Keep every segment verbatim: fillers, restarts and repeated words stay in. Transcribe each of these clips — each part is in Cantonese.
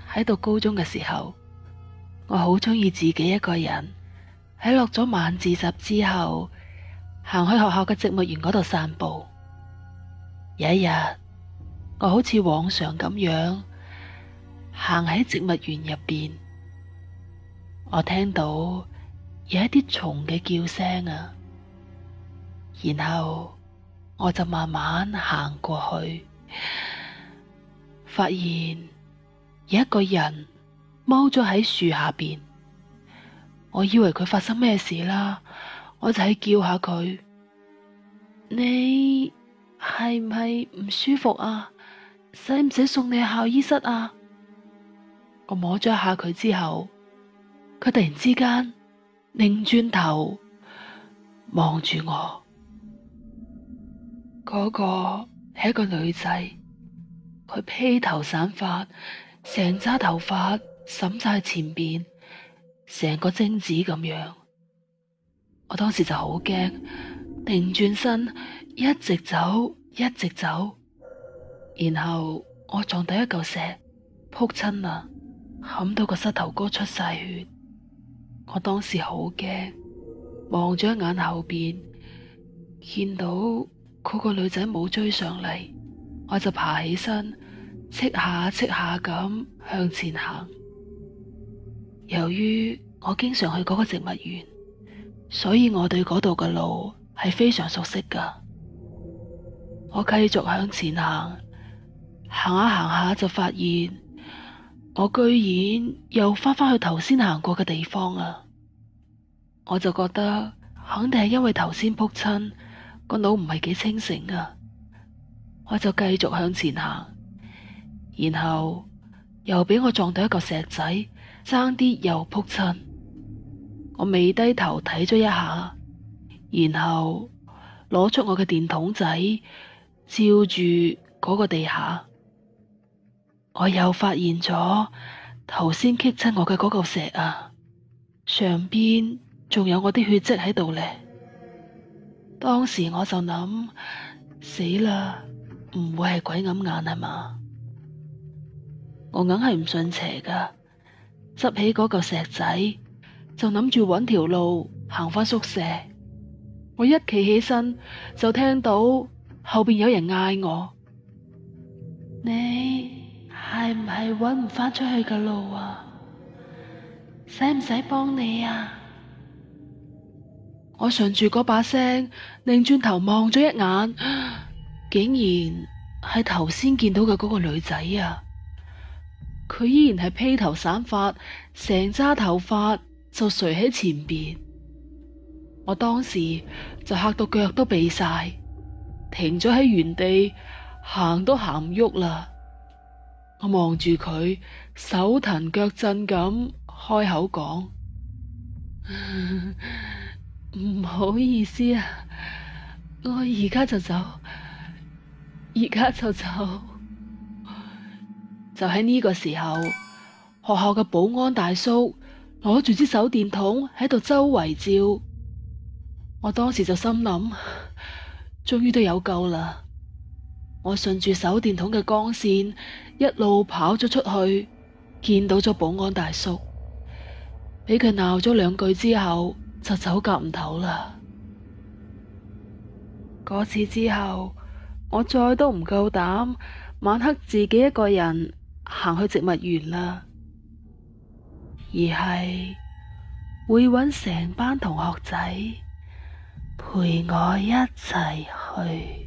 喺讀高中嘅時候，我好鍾意自己一個人喺落咗晚自習之後，行去學校嘅植物園嗰度散步。有一日，我好似往常咁樣行喺植物園入邊，我聽到有一啲蟲嘅叫聲啊，然後我就慢慢行過去，發現有一個人踎咗喺樹下邊。我以為佢發生咩事啦，我就係叫下佢，你係唔係唔舒服啊？使唔使送你去校醫室啊？我摸咗一下佢之後，佢突然之間擰轉頭望住我。嗰個係一個女仔，佢披頭散髮，成紮頭髮審晒前邊，成個貞子咁樣。我當時就好驚，擰轉身一直走一直走，然後我撞到一嚿石，撲親啦，冚到個膝頭哥出晒血。我當時好驚，望咗一眼後邊，見到嗰個女仔冇追上嚟，我就爬起身，戚下戚下咁向前行。由於我經常去嗰個植物園，所以我對嗰度嘅路係非常熟悉噶。我繼續向前行，行下行下就發現我居然又翻返去頭先行過嘅地方啊！我就覺得肯定係因為頭先撲親，個腦唔係幾清醒啊！我就繼續向前行，然後又俾我撞到一個石仔，爭啲又撲親。我微低頭睇咗一下，然後攞出我嘅電筒仔照住嗰個地下，我又發現咗頭先棘親我嘅嗰嚿石啊，上邊仲有我啲血跡喺度咧。當時我就諗，死啦，唔會係鬼揞眼係嘛？我硬係唔信邪噶，執起嗰嚿石仔就諗住搵條路行返宿舍。我一企起身就聽到後邊有人嗌我，你係唔係搵唔返出去嘅路啊？使唔使幫你啊？我順住嗰把聲擰轉頭望咗一眼，竟然係頭先見到嘅嗰個女仔啊！佢依然係披頭散髮，成紮頭髮就垂喺前邊。我當時就嚇到腳都痹晒，停咗喺原地，行都行唔喐啦。我望住佢，手騰腳震咁開口講：唔好意思啊，我而家就走，而家就走。就喺呢個時候，學校嘅保安大叔攞住支手電筒喺度周圍照。我當時就心諗，終於都有救啦。我順住手電筒嘅光線一路跑咗出去，見到咗保安大叔，俾佢鬧咗兩句之後就走夾唔唞啦。嗰次之後，我再都唔夠膽晚黑自己一個人行去植物園啦，而係會搵成班同學仔陪我一齊去。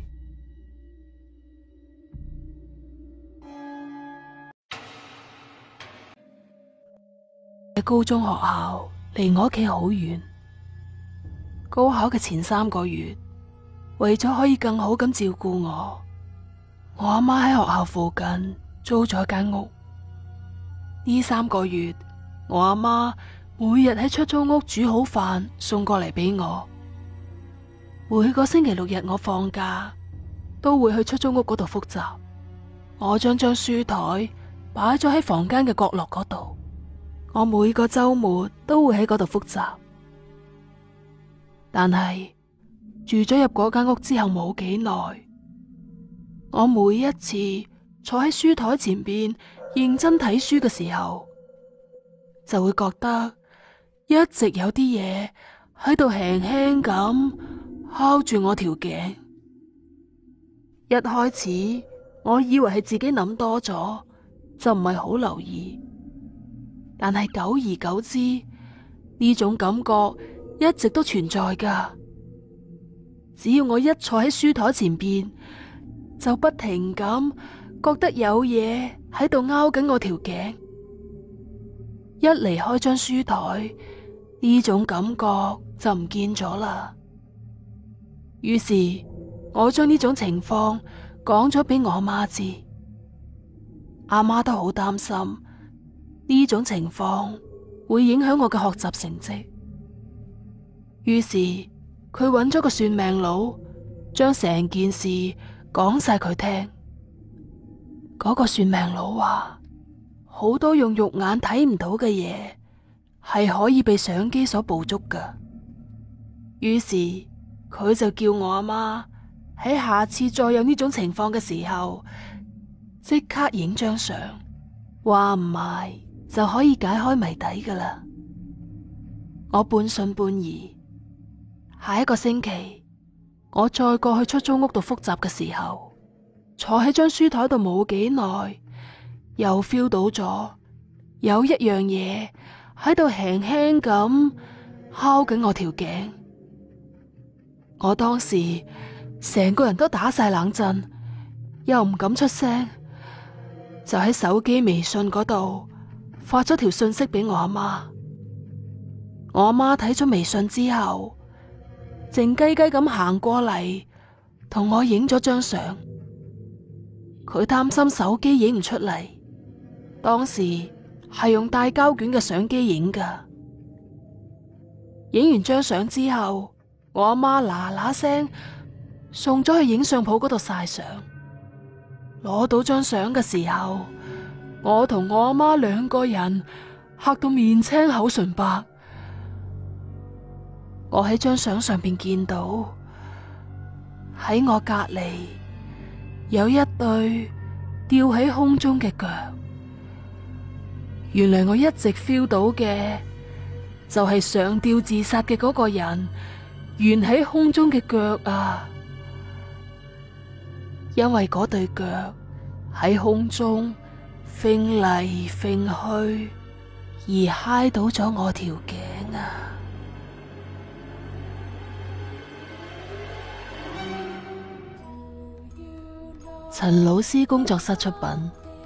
嘅高中學校離我屋企好遠，高考嘅前三個月，為咗可以更好咁照顧我，我阿媽喺學校附近租咗間屋。呢三個月，我阿媽每日喺出租屋煮好飯送過嚟俾我。每個星期六日我放假，都會去出租屋嗰度複習。我將張書台擺咗喺房間嘅角落嗰度。我每個周末都會喺嗰度複習。但係住咗入嗰間屋之後冇幾耐，我每一次坐喺書台前邊認真睇書嘅時候，就會覺得一直有啲嘢喺度輕輕咁敲住我條頸。一開始我以為係自己諗多咗，就唔係好留意。但係久而久之，呢種感覺一直都存在噶。只要我一坐喺書台前邊，就不停咁覺得有嘢喺度拗緊我條頸。一離開張書台，呢種感覺就唔見咗啦。於是我將呢種情況講咗俾我媽知，阿媽都好擔心呢種情況會影響我嘅學習成績。於是佢揾咗個算命佬，將成件事講晒佢聽。嗰個算命佬話，好多用肉眼睇唔到嘅嘢係可以被相機所捕捉噶。於是佢就叫我阿媽喺下次再有呢種情況嘅時候，即刻影張相，話唔埋就可以解開謎底噶啦。我半信半疑。下一個星期，我再過去出租屋度復習嘅時候，坐喺張書台度冇幾耐，又 feel 到咗有一樣嘢喺度輕輕咁敲緊我條頸。我當時成個人都打晒冷震，又唔敢出聲，就喺手機微信嗰度發咗條信息俾我阿媽。我阿媽睇咗微信之後，靜雞雞咁行過嚟，同我影咗張相。佢擔心手機影唔出嚟，當時係用帶膠卷嘅相機影噶。影完張相之後，我阿媽嗱嗱聲送咗去影相鋪嗰度曬相。攞到張相嘅時候，我同我阿媽兩個人嚇到面青口唇白。我喺張相上邊見到，喺我隔籬有一對吊喺空中嘅腳。原來我一直 feel 到嘅就係上吊自殺嘅嗰個人懸喺空中嘅腳啊！因為嗰對腳喺空中揈嚟揈去，而揩到咗我條頸啊！陳老師工作室出品。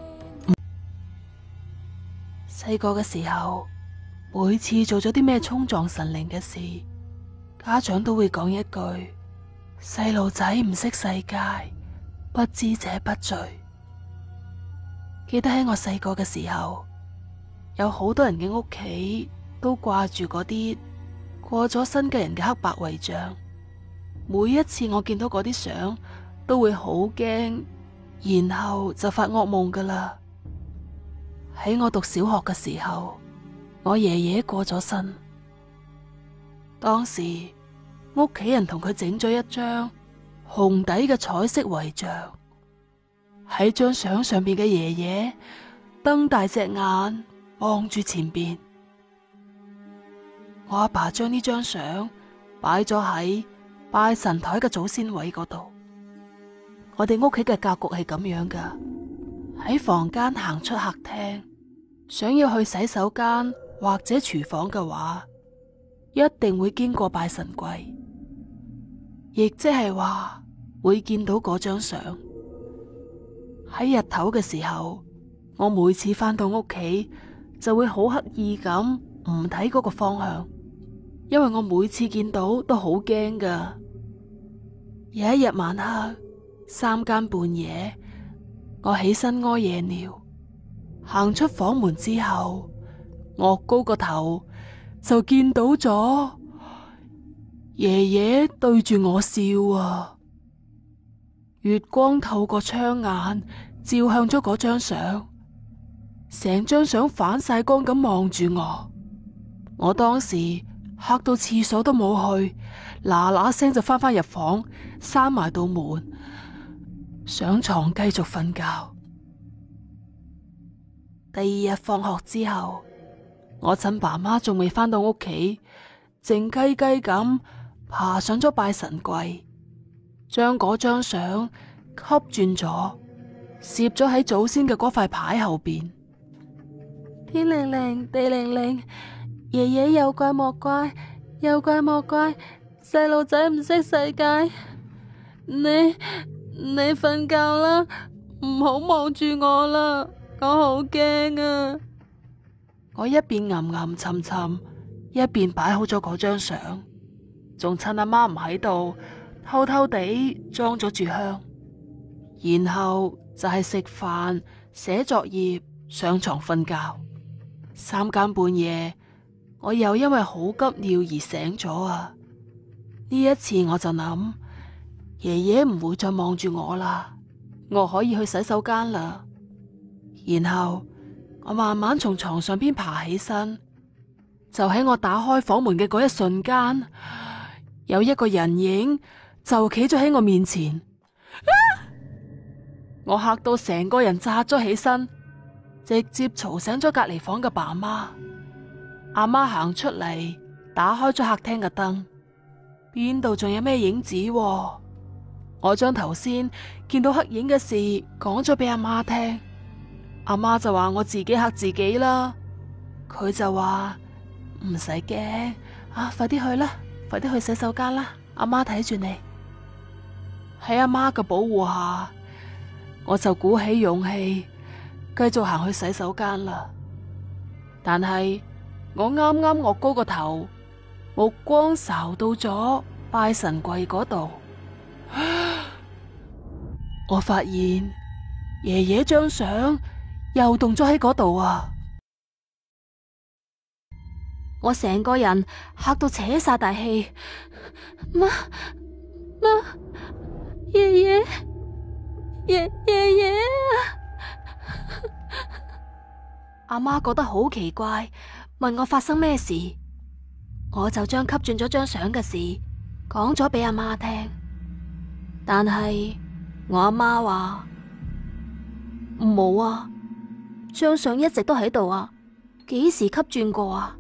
細個嘅時候，每次做咗啲咩衝撞神靈嘅事，家長都會講一句：細路仔唔識世界，不知者不罪。記得喺我細個嘅時候，有好多人嘅屋企都掛住嗰啲過咗身嘅人嘅黑白遺像。每一次我見到嗰啲相，都會好驚，然後就發噩夢噶啦。喺我讀小學嘅時候，我爺爺過咗身，當時屋企人同佢整咗一張紅底嘅彩色遺像。喺張相上邊嘅爺爺瞪大隻眼望住前邊。我阿爸將呢張相擺咗喺拜神台嘅祖先位嗰度。我哋屋企嘅格局係咁樣噶，喺房間行出客廳，想要去洗手間或者廚房嘅話，一定會經過拜神櫃，亦即係話會見到嗰張相。喺日頭嘅時候，我每次返到屋企就會好刻意咁唔睇嗰個方向，因為我每次見到都好驚噶。有一日晚黑三更半夜，我起身屙夜尿，行出房門之後，我高個頭就見到咗爺爺對住我笑啊！月光透過窗眼照向咗嗰張相，成張相反晒光咁望住我。我當時嚇到廁所都冇去，嗱嗱聲就翻返入房，閂埋道門，上床繼續瞓覺。 第二日放學之後，我趁爸媽仲未返到屋企，靜雞雞咁爬上咗拜神櫃，將嗰張相吸轉咗，攝咗喺祖先嘅嗰塊牌後邊。天靈靈，地靈靈，爺爺有怪莫怪，有怪莫怪，細路仔唔識世界。你你瞓覺啦，唔好望住我啦，我好驚啊！我一邊吟吟沉沉，一邊擺好咗嗰張相，仲趁阿媽唔喺度，偷偷地裝咗炷香，然後就係食飯、寫作業、上床瞓覺。三更半夜，我又因為好急尿而醒咗啊！呢一次我就諗，爺爺唔會再望住我啦，我可以去洗手間啦。然後我慢慢從床上邊爬起身，就喺我打開房門嘅嗰一瞬間，有一個人影就企咗喺我面前，啊！我嚇到成個人扎咗起身，直接嘈醒咗隔籬房嘅爸媽。阿媽行出嚟，打開咗客廳嘅燈，邊度仲有咩影子喎？我將頭先見到黑影嘅事講咗俾阿媽聽，阿媽就話我自己嚇自己啦。佢就話唔使驚啊，快啲去啦，快啲去洗手間啦，阿媽睇住你。喺阿媽嘅保護下，我就鼓起勇氣繼續行去洗手間啦。但係我啱啱岳高個頭，目光睄到咗拜神櫃嗰度，我發現爺爺張相又動咗喺嗰度啊！我成個人嚇到扯晒大氣，媽媽，爺爺爺爺爺啊！阿媽覺得好奇怪，問我發生咩事，我就將吸轉咗張相嘅事講咗俾阿媽聽。但係我阿媽話冇啊，張相一直都喺度啊，幾時吸轉過啊？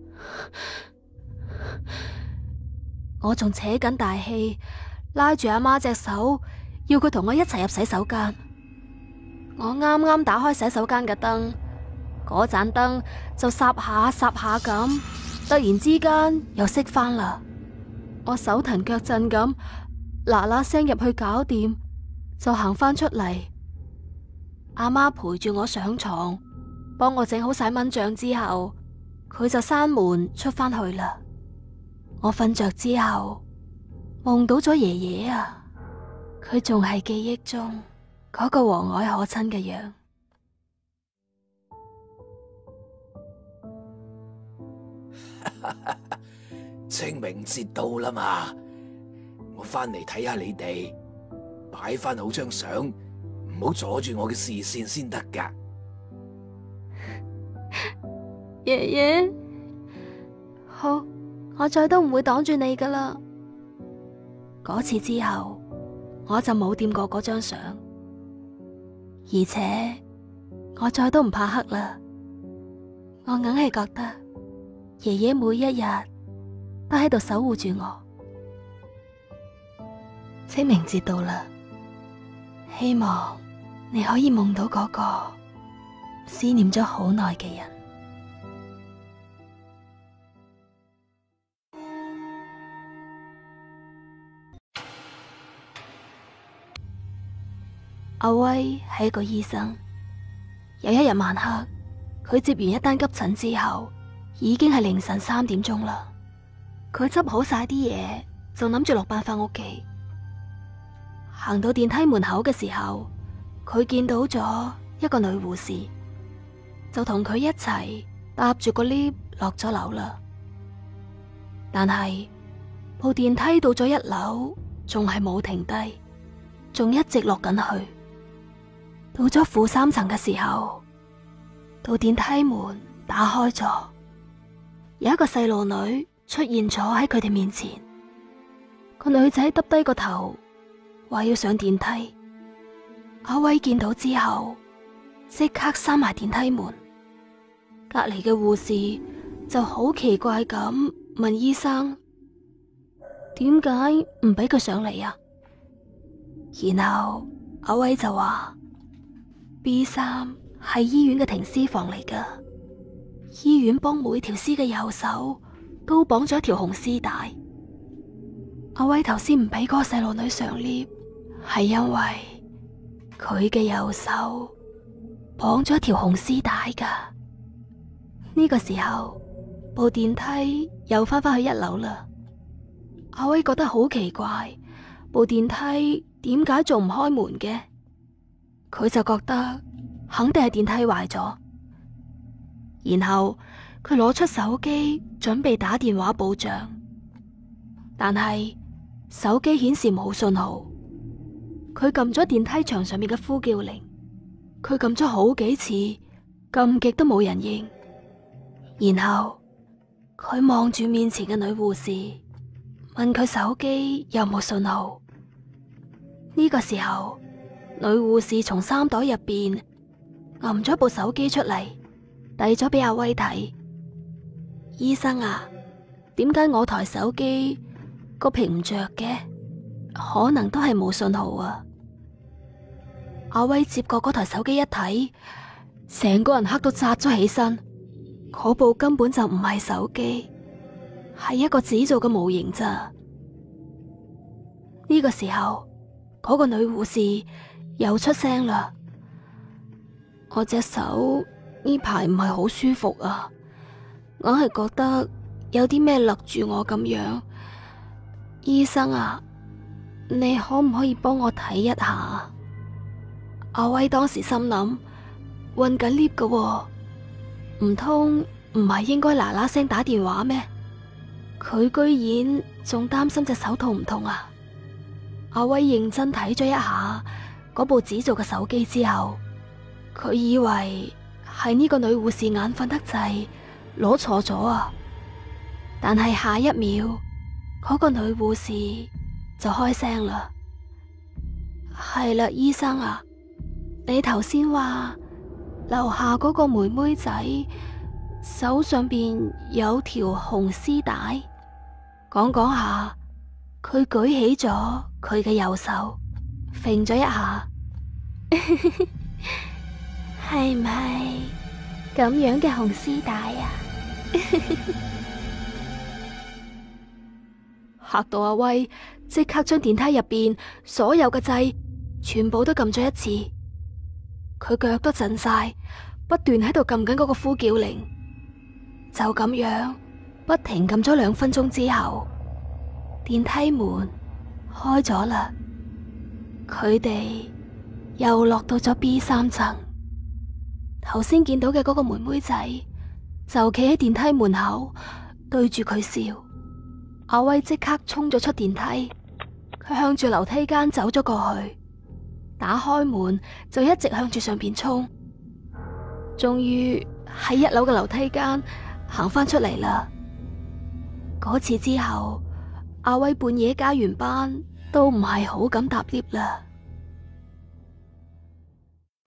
我仲扯緊大氣，拉住阿媽隻手，要佢同我一齊入洗手間。我啱啱打開洗手間嘅燈，嗰盞燈就霎下霎下咁，突然之間又熄返啦。我手騰腳震咁，嗱嗱聲入去搞掂，就行返出嚟。阿媽陪住我上床，幫我整好晒蚊帳之後，佢就閂門出返去啦。我瞓着之後夢到咗爺爺啊，佢仲係記憶中嗰個和藹可親嘅樣。 清明節到啦嘛，我翻嚟睇下你哋，擺翻好張相，唔好阻住我嘅視線先得噶。 爺爺，好，我再都唔會擋住你噶啦。嗰次之後，我就冇掂過嗰張相，而且我再都唔怕黑啦。我硬係覺得爺爺每一日都喺度守護住我。清明節到啦，希望你可以夢到嗰個思念咗好耐嘅人。阿威係一個醫生，有一日晚黑，佢接完一單急診之後，已經係凌晨三點鐘啦。佢執好晒啲嘢，就諗住落班返屋企。行到電梯門口嘅時候，佢見到咗一個女護士，就同佢一齊搭住個 lift 落咗樓啦。但係部電梯到咗一樓，仲係冇停低，仲一直落緊去。到咗負三層嘅時候，到電梯門打開咗，有一個細路女出現咗喺佢哋面前。個女仔耷低個頭，話要上電梯。阿威見到之後，即刻閂埋電梯門， 隔籬嘅護士就好奇怪咁問醫生：點解唔俾佢上嚟啊？然後阿威就話 B 三係醫院嘅停屍房嚟噶，醫院幫每條屍嘅右手都綁咗一條紅絲帶。阿威頭先唔俾嗰個細路女上 lift，係因為佢嘅右手綁咗一條紅絲帶噶。呢個時候部電梯又翻返去一樓啦。阿威覺得好奇怪，部電梯點解仲唔開門嘅？佢就覺得肯定係電梯壞咗。然後佢攞出手機準備打電話報賬，但係手機顯示冇信號。佢撳咗電梯牆上面嘅呼叫鈴，佢撳咗好幾次，撳極都冇人應。然後佢望住面前嘅女護士，問佢手機有冇信號。呢個時候，女護士從衫袋入邊揞咗部手機出嚟，遞咗俾阿威睇。醫生啊，點解我台手機個屏唔着嘅？可能都係冇信號啊！阿威接過嗰台手機一睇，成個人黑到扎咗起身。嗰部根本就唔係手機，係一個紙做嘅模型咋。呢個時候，嗰個女護士又出聲啦：我隻手呢排唔係好舒服啊，我係覺得有啲咩勒住我咁樣。醫生啊，你可唔可以幫我睇一下？阿威當時心諗，運緊 lift 㗎喎，唔通唔係應該嗱嗱聲打電話咩？佢居然仲擔心隻手痛唔痛啊？阿威認真睇咗一下嗰部紙做嘅手機之後，佢以為係呢個女護士眼瞓得滯攞錯咗啊！但係下一秒，嗰個女護士就開聲啦：係啦，醫生啊，你頭先話樓下嗰個妹妹仔手上邊有條紅絲帶，講講下，佢舉起咗佢嘅右手，揈咗一下，係唔係咁樣嘅紅絲帶啊？嚇到阿威，即刻將電梯入邊所有嘅掣全部都撳咗一次，佢腳都震晒，不斷喺度撳緊嗰個呼叫鈴。就咁樣不停撳咗兩分鐘之後，電梯門開咗啦，佢哋又落到咗 B 三層。頭先見到嘅嗰個妹妹仔就企喺電梯門口對住佢笑。阿威即刻衝咗出電梯，佢向住樓梯間走咗過去，打開門就一直向住上邊衝，終於喺一樓嘅樓梯間行翻出嚟啦。嗰次之後，阿威半夜加完班都唔係好敢搭 lift 啦。